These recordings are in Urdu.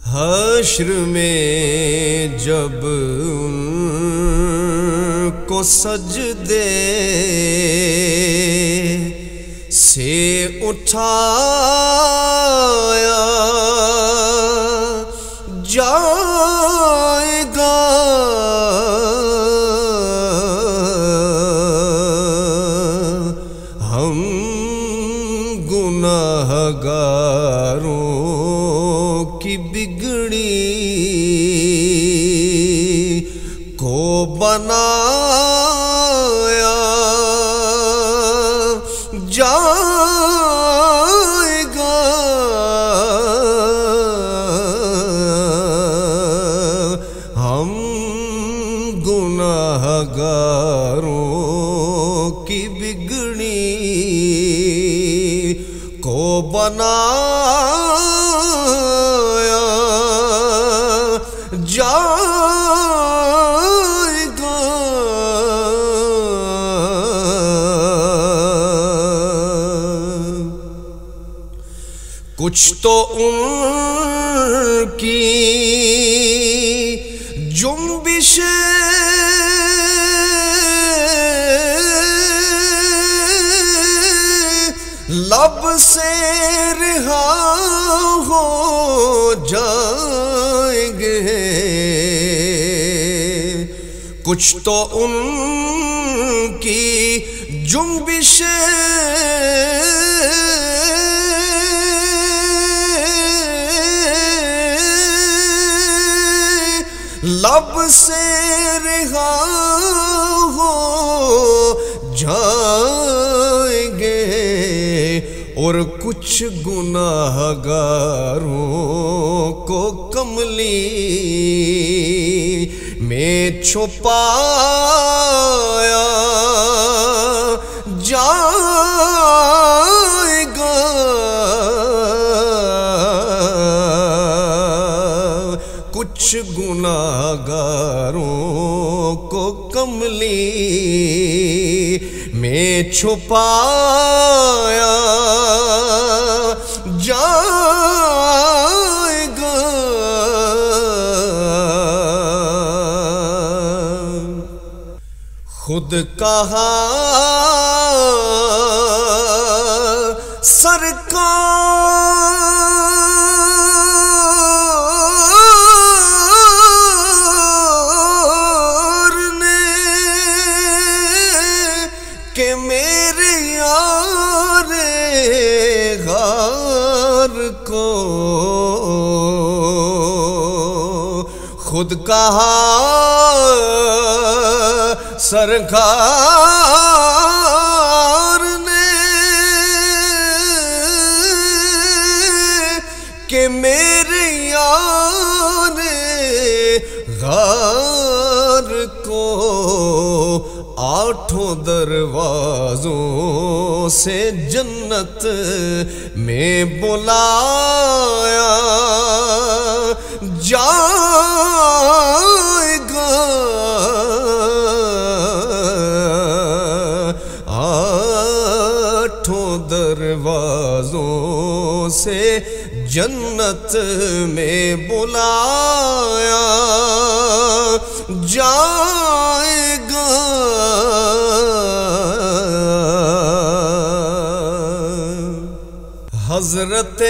حشر میں جب ان کو سجدے سے اٹھایا جائے گا، ہم گناہگاروں کی بگڑی کو بنایا جائے گا، ہم گناہگاروں کی بگڑی کو بنایا جائے گا۔ کچھ تو ان کی جنبشیں لب سے رہا ہو جائیں گے، کچھ تو ان کی جنبشیں لب سے رہا ہو جائیں گے، اور کچھ گناہگاروں کو کملی میں چھپایا جائے گا، کچھ گناہگاروں کو کملی میں چھپایا جائے گا۔ خود کہا سرکار نے کہ میرے یار غار کو، خود کہا سرکار نے کہ میرے یار غار کو آٹھوں دروازوں سے جنت میں بلایا جائے گا، آٹھوں دروازوں سے جنت میں بلایا جائے گا۔ حضرت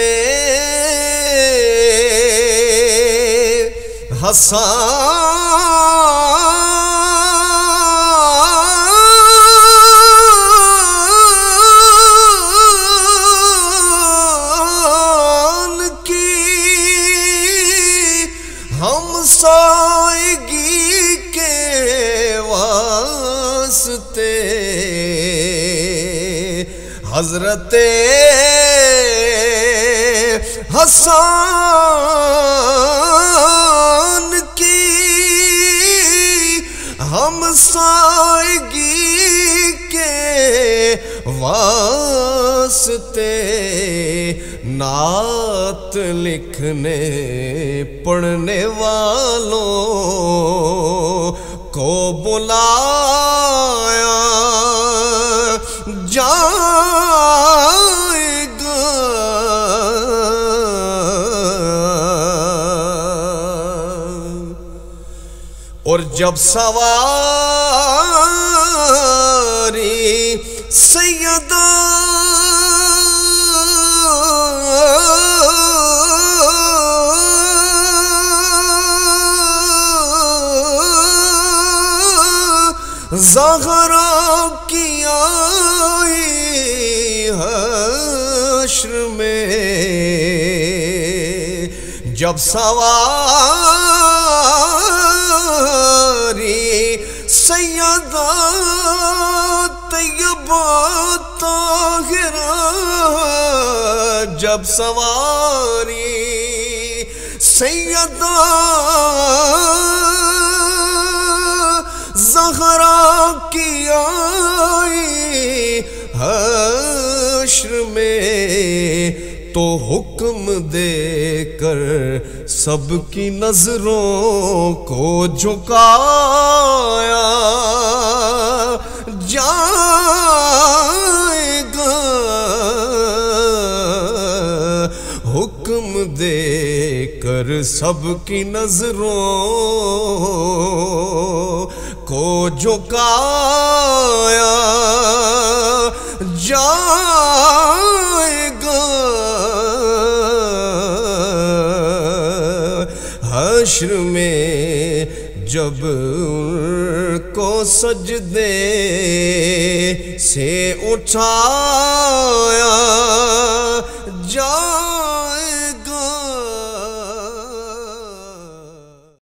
حسان کی ہمسائیگی کے واسطے، حضرت حسان کی ہمسائیگی کے واسطے نعت لکھنے پڑھنے والوں کو بلایا جائے گا، اور جب سواری سیدہ زہرا کی آئی حشر میں، جب سواری سیدہ طیبہ طاہرہ، جب سواری سیدہ زہرا کی آئی حشر میں، تو حکم دے کر سب کی نظروں کو جھکایا جائے گا، حکم دے کر سب کی نظروں کو جھکایا جائے گا، حشر میں جب ان کو سجدے سے اٹھایا